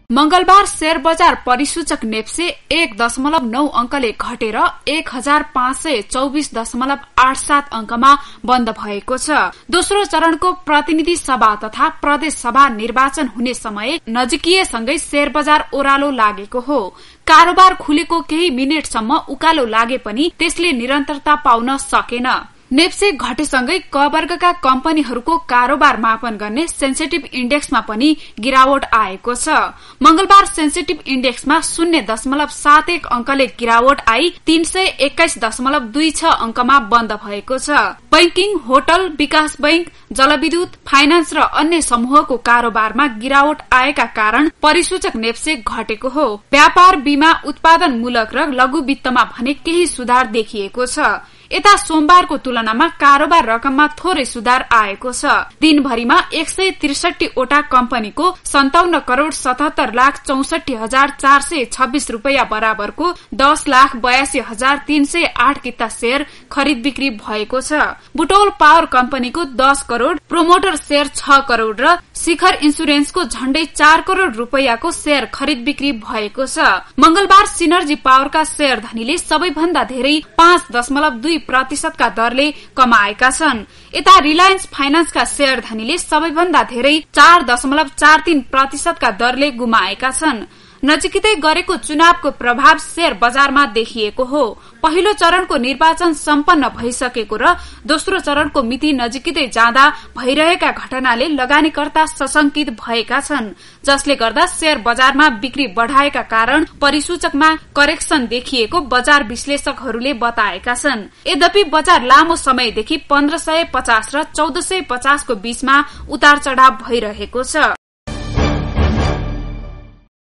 मंगलबार शेयर बजार परिसूचक नेप्से 1.9 अंकले घटेर 1524.87 अंकमा बन्द भएको छ। दोस्रो चरणको प्रतिनिधि सभा तथा प्रदेश सभा निर्वाचन हुने समय नजिकिएसँगै शेयर बजार ओह्रालो लागेको हो। कारोबार खुलेको केही मिनेटसम्म उकालो लागे पनि त्यसले निरन्तरता पाउन सकेन। नेप्से घटेसँगै क वर्गका कम्पनीहरूको कारोबार मापन गर्ने सेन्सिटिभ इन्डेक्समा पनि गिरावट आएको छ। मंगलबार सेन्सिटिभ इन्डेक्समा 0.71 अंकले गिरावट आई 321.26 अंकमा बन्द भएको छ। बैंकिङ, होटल, विकास बैंक, जलविद्युत, फाइनान्स र अन्य समूहको कारोबारमा गिरावट आएका कारण परिसूचक नेप्से घटेको हो। व्यापार, बीमा, उत्पादनमूलक र लघु वित्तमा भने केही सुधार देखिएको छ। यता सोमबारको तुलनामा कारोबार रकममा थोरै सुधार आएको छ। दिनभरिमा 163 वटा कम्पनीको 57,77,64,426 रूपियाँ बराबरको 10,82,308 किता शेयर खरिद बिक्री भएको छ। बुटोल पावर कम्पनीको 10 करोड़, प्रोमोटर शेयर 6 करोड़ र शिखर इन्सुरेन्सको झण्डै 4 करोड़ रूपियाँको शेयर खरिद बिक्री भएको छ। मंगलबार सिनर्जी पावरका शेयर धनीले सबैभन्दा धेरै 5.2% का दरले कमाएका छन्। यता रिलायन्स फाइनान्सका शेयर धनीले सबैभन्दा धेरै 4.43% का दरले गुमाएका छन्। नजिकै गरेको चुनावको प्रभाव शेयर बजारमा देखिएको हो। पहिलो चरणको निर्वाचन सम्पन्न भइसकेको र दोस्रो चरणको मिति नजिकै जाँदा भइरहेका घटनाले लगानीकर्ता सशंकित भएका छन्, जसले गर्दा शेयर बजारमा बिक्री बढ़ाएका कारण परिसूचकमा करेक्सन देखिएको बजार विश्लेषकहरूले बताएका छन्। यद्यपि बजार लामो समयदेखि 1550 र 1450 को बीचमा उतार चढ़ाव भइरहेको छ।